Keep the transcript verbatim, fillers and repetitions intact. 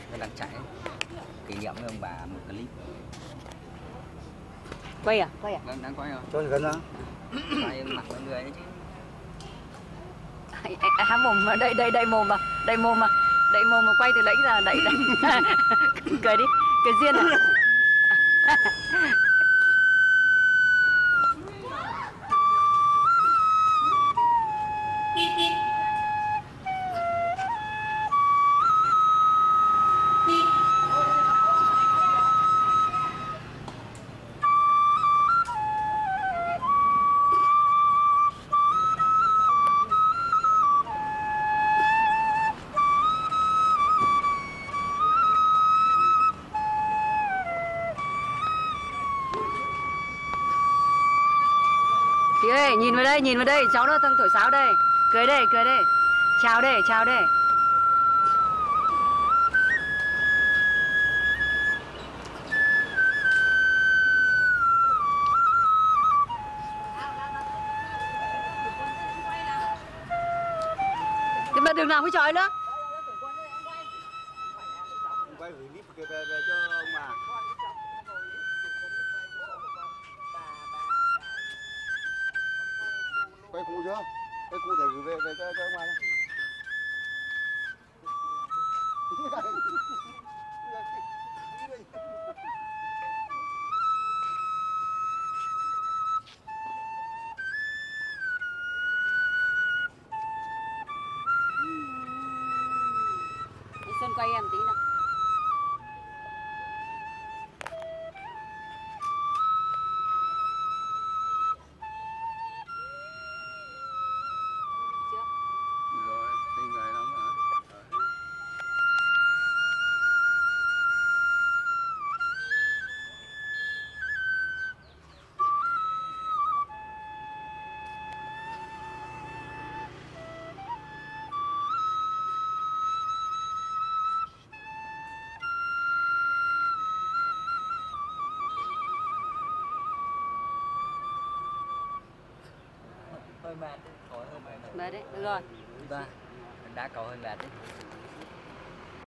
Tôi đang chạy kỷ niệm với ông bà một clip. Quay à? Quay à? Vâng, đang quay rồi. Cho gần ra. Quay mặt mọi người đấy chứ. Há mồm mà, đây đây đây mồm mà, đây mồm mà, đậy mồm mà quay từ nãy giờ đậy đậy. Cười đi, cười duyên à. Chị ơi, nhìn vào đây, nhìn vào đây, cháu nó đang thổi sáo đây. Cười đây, cười đây. Chào đây, chào đây. Thì mà đường nào mới chọi nữa. Quay gửi clip về về cho ông bà. Quay cụ chưa? Quay cụ để gửi về về cho cho ông bà nhé. Sơn quay em tí nào. Rồi, tình người lắm hả? Hơi mệt đấy, còi hơi mệt. Mệt đấy, được rồi. Vâng, đá cầu hơi mệt đấy.